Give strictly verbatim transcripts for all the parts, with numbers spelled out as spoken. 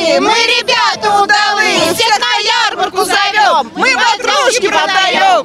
удалые, мы ребята удалые, всех на ярмарку зовем, мы ватрушки продаем.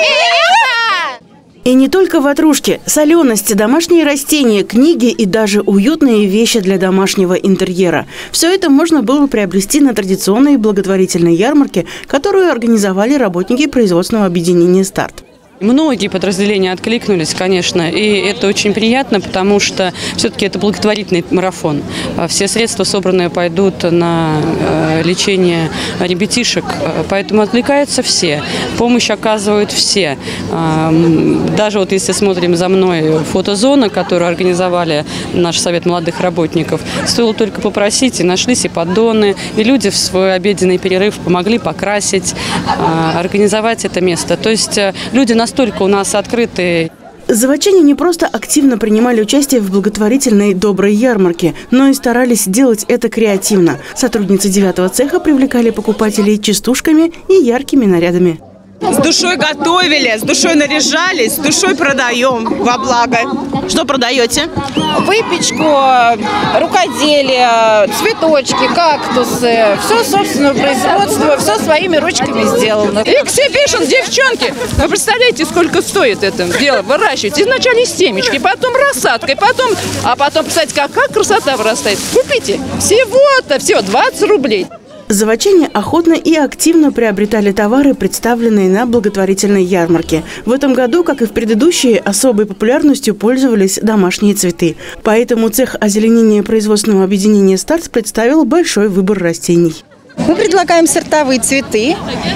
И не только ватрушки, солености, домашние растения, книги и даже уютные вещи для домашнего интерьера. Все это можно было приобрести на традиционной благотворительной ярмарке, которую организовали работники производственного объединения «Старт». Многие подразделения откликнулись, конечно, и это очень приятно, потому что все-таки это благотворительный марафон. Все средства, собранные, пойдут на лечение ребятишек, поэтому откликаются все. Помощь оказывают все. Даже вот если смотрим за мной фотозону, которую организовали наш совет молодых работников, стоило только попросить, и нашлись и поддоны, и люди в свой обеденный перерыв помогли покрасить, организовать это место. То есть люди нас Настолько у нас открытые. Заводчане не просто активно принимали участие в благотворительной доброй ярмарке, но и старались делать это креативно. Сотрудницы девятого цеха привлекали покупателей частушками и яркими нарядами. С душой готовили, с душой наряжались, с душой продаем во благо. Что продаете? Выпечку, рукоделие, цветочки, кактусы. Все собственного производства, все своими ручками сделано. Эксибишн, девчонки! Вы представляете, сколько стоит это дело выращивать? Изначально семечки, потом рассадкой, потом... А потом, кстати, какая красота вырастает. Купите. Всего-то, всего двадцать рублей. Заводчане охотно и активно приобретали товары, представленные на благотворительной ярмарке. В этом году, как и в предыдущие, особой популярностью пользовались домашние цветы. Поэтому цех озеленения производственного объединения «Старт» представил большой выбор растений. Мы предлагаем сортовые цветы.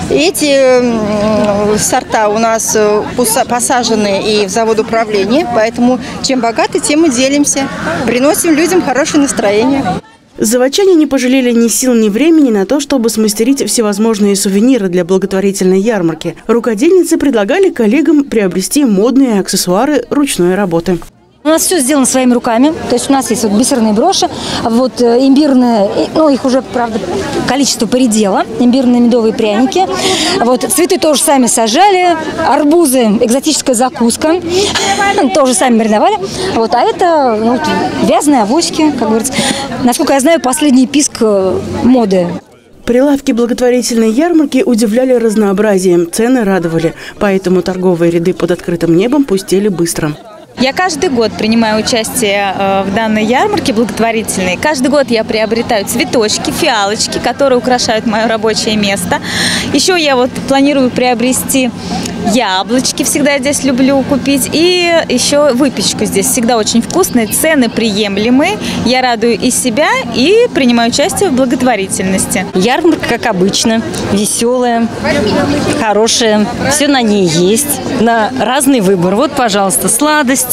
Эти сорта у нас посажены и в завод управления, поэтому чем богаты, тем и делимся. Приносим людям хорошее настроение. Заводчане не пожалели ни сил, ни времени на то, чтобы смастерить всевозможные сувениры для благотворительной ярмарки. Рукодельницы предлагали коллегам приобрести модные аксессуары ручной работы. У нас все сделано своими руками, то есть у нас есть вот бисерные броши, вот имбирные, ну их уже, правда, количество поредело, имбирные медовые пряники, вот цветы тоже сами сажали, арбузы, экзотическая закуска, тоже сами мариновали, вот, а это ну, вязаные авоськи, как говорится, насколько я знаю, последний писк моды. Прилавки благотворительной ярмарки удивляли разнообразием, цены радовали, поэтому торговые ряды под открытым небом пустели быстро. Я каждый год принимаю участие в данной ярмарке благотворительной. Каждый год я приобретаю цветочки, фиалочки, которые украшают мое рабочее место. Еще я вот планирую приобрести яблочки, всегда здесь люблю купить. И еще выпечку здесь всегда очень вкусная, цены приемлемые. Я радую и себя, и принимаю участие в благотворительности. Ярмарка, как обычно, веселая, хорошая. Все на ней есть, на разный выбор. Вот, пожалуйста, сладости.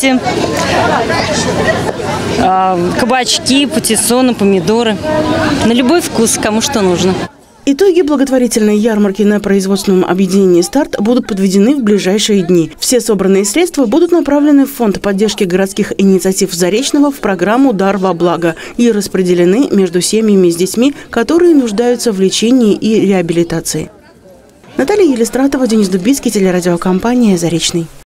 Кабачки, патиссоны, помидоры. На любой вкус, кому что нужно. Итоги благотворительной ярмарки на производственном объединении «Старт» будут подведены в ближайшие дни. Все собранные средства будут направлены в фонд поддержки городских инициатив Заречного в программу «Дар во благо» и распределены между семьями с детьми, которые нуждаются в лечении и реабилитации. Наталья Елистратова, Денис Дубицкий, телерадиокомпания «Заречный».